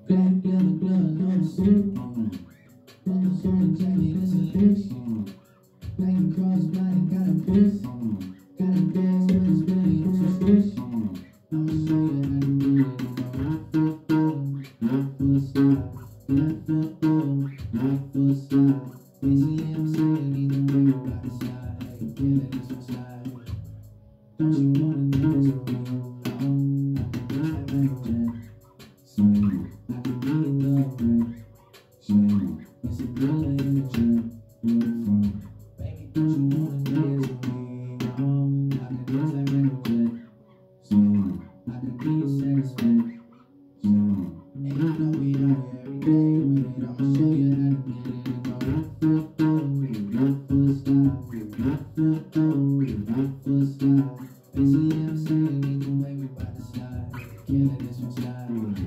Black leather glove, no suit. Rose on jacket, it's a bitch. Black crossbody, got a piss. Got a gas, but it's really on some switch. I'ma show you how to do it. Right foot slide, left foot forward, right foot slide. Basically, I'm saying either way, you gotta slide. Hey, give it this one slide. Don't you wanna dance with me? I can ride like that. Swing, I can be in love with. Swing, it's a girl in the jet. Where you from? Baby, don't you wanna dance with me? I can dance like Michael Jet. Swing, I can be your satisfaction. Swing, and I know we out here every day with it. I'ma show you how to get it. And go right foot forward, right foot slide. Right foot forward, right foot slide. Basically, I'm saying either way we bout to slide. Killing this one slide.